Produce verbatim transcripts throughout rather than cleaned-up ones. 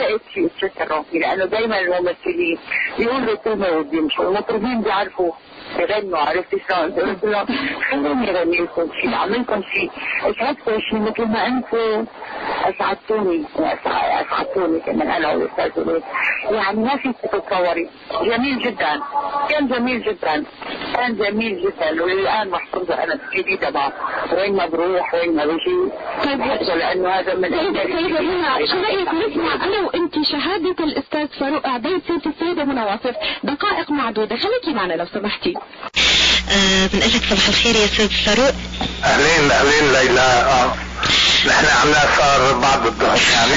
لقيت شيء اتشكر فيه، لانه دايما الممثلين بيقولوا كلمه وبيمشوا، المطربين بيعرفوا يغنوا، عرفتي شلون؟ قلت لهم خلوني اغني لكم شيء، اعمل لكم شيء اسعدكم شيء مثل ما انتم اسعدتوني اسعدتوني كمان انا والاستاذ وليد. يعني ما في تتصوري، جميل جدا، كان جميل جدا، كان جميل جدا، والان محفوظه انا بسيدي تبع وين ما بروح وين ما بجي. طيب لانه هذا من شو رايك نسمع انا وانت شهاده الاستاذ فاروق عبيد سيد السيده منى واصف دقائق معدوده، خليكي معنا لو سمحتي. آه بنقول لك صباح الخير يا استاذ فاروق. اهلين اهلين ليلى. اه نحن عملنا صار بعد الظهر يعني.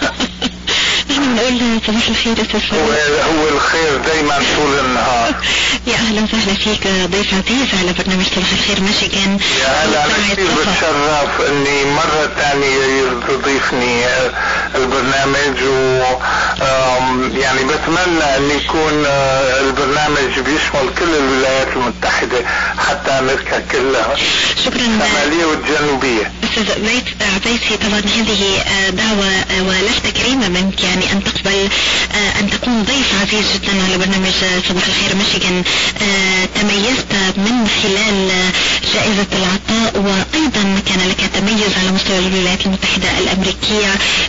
احنا بنقول صباح الخير يا استاذ فاروق. هو الخير دايما طول النهار. يا اهلا وسهلا فيك ضيف عزيز على برنامج صباح الخير ميشيغان. يا هلا، انا كثير بتشرف اني مرة ثانية تضيفني البرنامج، و يعني بتمنى ان يكون البرنامج بيشمل كل الولايات المتحدة حتى امريكا كلها. شكرا. الشمالية والجنوبية. استاذ عبيسي، طبعا هذه دعوة ولفتة كريمة منك، يعني ان تقبل ان تكون ضيف عزيز جدا على برنامج صباح الخير ميشيغان. تميزت من خلال جائزة العطاء، وايضا كان لك تميز على مستوى الولايات المتحدة الامريكية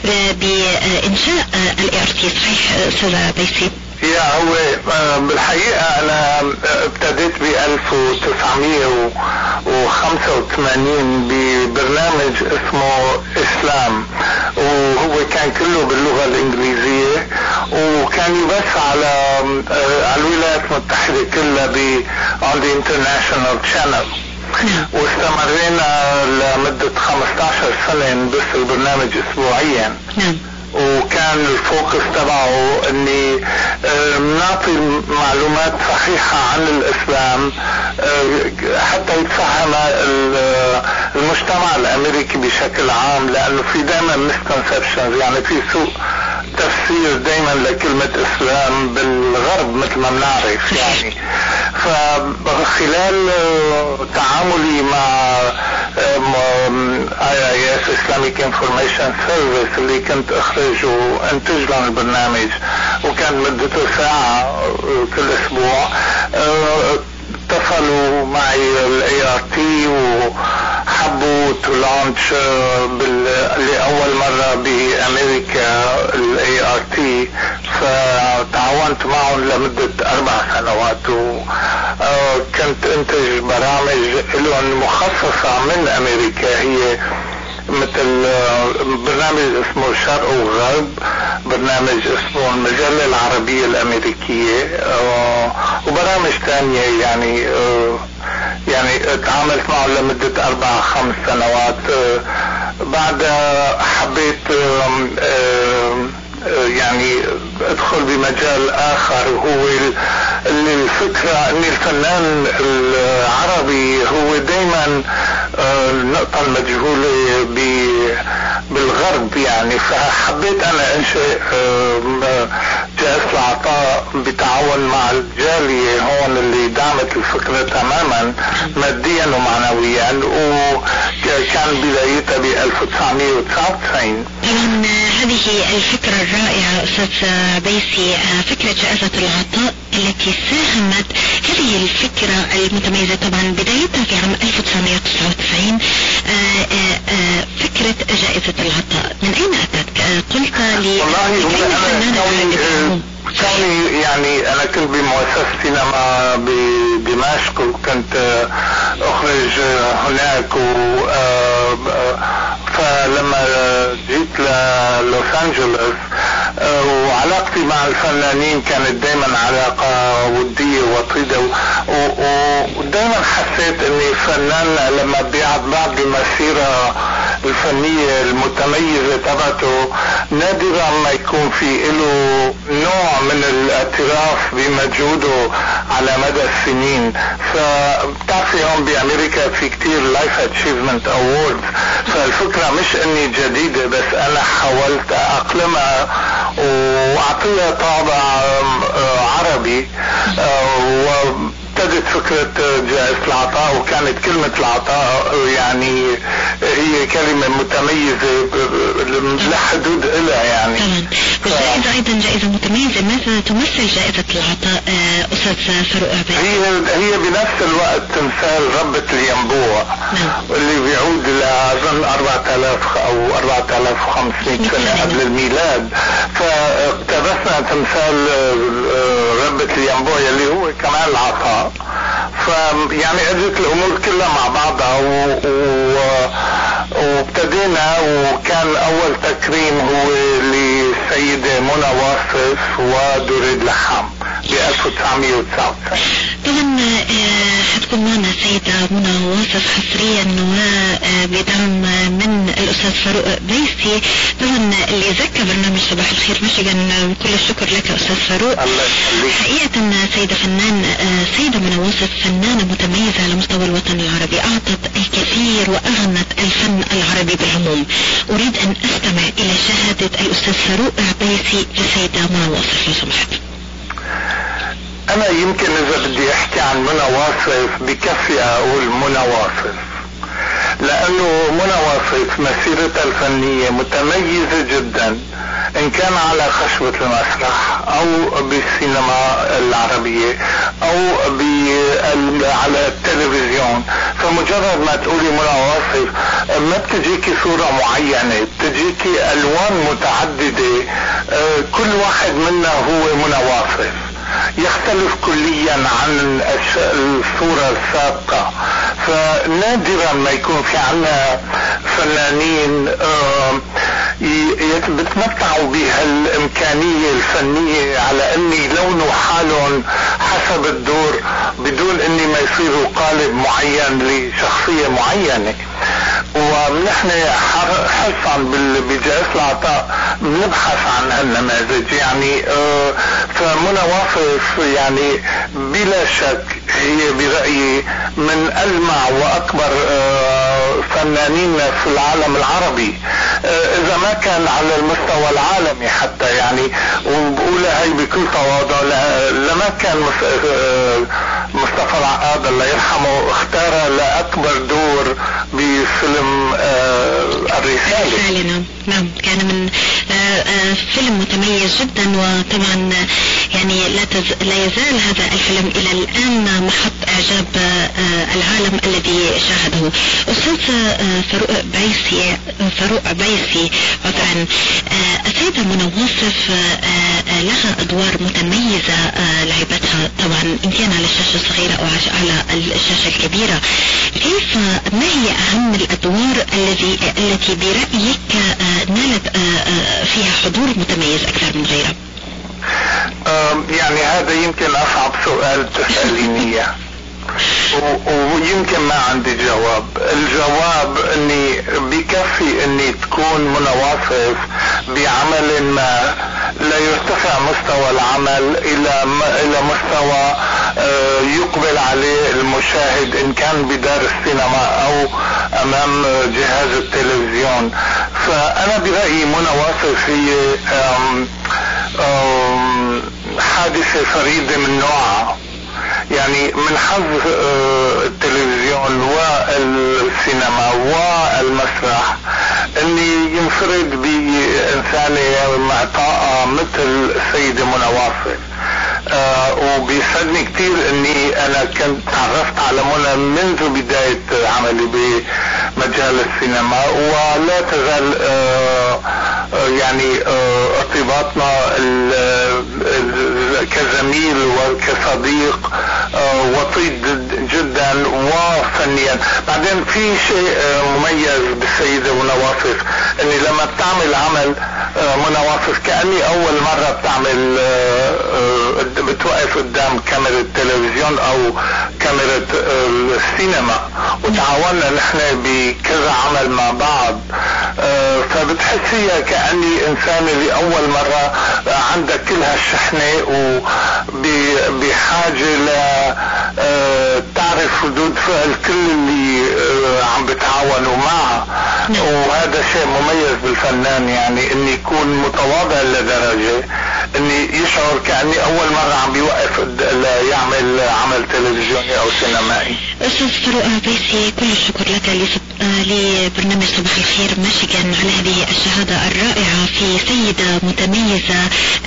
بانشاء الاي ار تي، صحيح استاذ عبيسي؟ يا هو بالحقيقة أنا ابتديت ب ألف وتسعمية وخمسة وثمانين ببرنامج اسمه إسلام، وهو كان كله باللغة الإنجليزية، وكان يبث على على الولايات المتحدة كلها ب on the international channel. واستمرينا لمدة خمسة عشر سنة نبث البرنامج أسبوعيا. نعم. وكان الفوكس تبعه اني نعطي معلومات صحيحة عن الاسلام حتى يتفهم المجتمع الامريكي بشكل عام، لانه في دائما مسكونسبشنز، يعني في سوء تفسير دائما لكلمة اسلام بالغرب مثل ما بنعرف يعني. فخلال تعاملي مع آي آي إس Islamic Information Service اللي كنت اخرج وانتج لهم البرنامج، وكان مدته ساعة كل اسبوع، اتصلوا معي الاي ار تي وحبوا تو لانش لأول مرة بامريكا الاي ار تي، فتعاونت معهم لمدة اربع سنوات، وكنت انتج برامج لهم مخصصة من امريكا، هي مثل برنامج اسمه شرق وغرب، برنامج اسمه المجلة العربية الامريكية، وبرامج تانية يعني يعني تعاملت معه لمدة اربع خمس سنوات. بعد حبيت يعني ادخل بمجال اخر، هو الفكرة ان الفنان العربي هو دايما النقطة المجهولة بالغرب يعني. فحبيت انا انشئ جائزة العطاء بتعاون مع الجالية هون اللي دعمت الفكرة تماما ماديا ومعنويا، وكان بدايتها ب ألف وتسعمية وتسعة وتسعين. طبعا هذه الفكرة الرائعة استاذ عبيسي، فكرة جائزة العطاء التي ساهمت، هذه الفكرة المتميزة طبعا بدايتها في عام ألف وتسعمية وتسعة وتسعين. فكرة جائزة العطاء من اين اتت؟ قلت لي كوني يعني انا كنت بمؤسسة سينما بدمشق، وكنت اخرج هناك، و فلما جيت للوس انجلوس وعلاقتي مع الفنانين كانت دايما علاقة ودية وطيدة، ودايما حسيت اني فنان لما بعد المسيرة الفنية المتميزة تبعته نادرا ما يكون في له نوع من الاعتراف بمجهوده على مدى السنين. فبتعرفي هون بامريكا في كتير لايف اتشيفمنت اووردز، فالفكرة مش اني جديدة، بس انا حاولت اقلمها واعطيها طابع عربي، وابتدت فكرة جائزة العطاء، وكانت كلمة العطاء يعني هي كلمة متميزة لحدود إلها يعني. طبعا. تمثل جائزة العطاء أستاذ فاروق عبيسي؟ هي هي بنفس الوقت تمثال ربة الينبوع اللي بيعود لأظن أربعة آلاف أو أربعة آلاف وخمسمائة سنة قبل الميلاد. فاقتبسنا تمثال ربة الينبوع اللي هو كمان العطاء. فيعني اجت الامور كلها مع بعضها و... و... وابتدينا، وكان اول تكريم هو للسيدة منى واصف ودريد لحام ب ألف وتسعمائة وتسعة وتسعين. طبعا حتكون معنا السيدة منى واصف حصريا وبدعم من الاستاذ فاروق عبيسي. طبعا اللي ذكى برنامج صباح الخير ميشيغان، كل الشكر لك استاذ فاروق. حقيقة سيدة فنان سيدة منى واصف فنانة متميزة على مستوى الوطن العربي، اعطت الكثير واغنت الفن العربي بالعموم. اريد ان استمع الى شهادة الاستاذ فاروق عبيسي للسيدة منى واصف لو سمحت. انا يمكن اذا بدي احكي عن منى واصف بكفي اقول منى واصف، لانه منى واصف مسيرتها الفنية متميزة جدا، ان كان على خشبة المسرح او بالسينما العربية او على التلفزيون. فمجرد ما تقولي منى واصف ما بتجيكي صورة معينة، بتجيكي الوان متعددة، كل واحد منا هو منى واصف، يختلف كليا عن الصورة السابقة. فنادرا ما يكون في عنا فنانين بتمتعوا بهالامكانية الفنية على اني يلونوا حالهم حسب الدور بدون اني ما يصيروا قالب معين لشخصية معينة. ونحن حرصا بجائزة العطاء بنبحث عن هالنماذج يعني. فمنى واصف يعني بلا شك هي برأيي من ألمع وأكبر فنانين في العالم العربي، إذا ما كان على المستوى العالمي حتى يعني. وبقولها هي بكل تواضع، لما كان مصطفى العقاد الله يرحمه اختار لأكبر دور بفيلم الرسالة. نعم نعم، كان من فيلم متميز جدا، وطبعا يعني لا, تز... لا يزال هذا الفيلم إلى الآن محط إعجاب العالم الذي شاهده. أستاذ فاروق عبيسي فاروق عبيسي عذرا، السيدة منى واصف لها أدوار متميزة لعبتها، طبعا إن كان على الشاشة الصغيرة أو على الشاشة الكبيرة. كيف ما هي أهم الأدوار الذي التي برأيك نالت فيها حضور متميز أكثر من غيرها؟ يعني هذا يمكن أصعب سؤال تسأليني ويمكن ما عندي جواب. الجواب اني بكفي اني تكون منى واصف بعمل ما لا يرتفع مستوى العمل الى الى مستوى يقبل عليه المشاهد ان كان بدار السينما او امام جهاز التلفزيون. فانا برأيي منى واصف هي حادثة فريدة من نوعها، يعني من حظ التلفزيون والسينما والمسرح اني ينفرد بانسانة معطاءة مثل السيدة منى واصف. آه وبيسعدني كتير اني انا كنت تعرفت على منى منذ بداية عملي بمجال السينما، ولا تزال آه يعني آه ارتباطنا كزميل وكصديق آه وطيد جدا وفنيا. بعدين في شيء آه مميز بالسيدة منى واصف، اني لما بتعمل عمل آه منى واصف كأني اول مرة بتعمل آه آه بتوقف قدام كاميرا التلفزيون او كاميرا السينما، وتعاوننا نحن بكذا عمل مع بعض. آه فبتحسيها كأني انسانة لأول مرة عندها كل هالشحنة وبحاجة ل آه تعرف ردود فعل كل اللي آه عم بتعاونوا معها. وهذا شيء مميز بالفنان، يعني اني يكون متواضع لدرجة اني يشعر كأني اول مرة عم بيوقف يعمل عمل تلفزيوني او سينمائي. استاذ فاروق عبيسي، كل الشكر لك لبرنامج صباح الخير ميشيغان على هذه الشهادة الرائعة في سيدة متميزة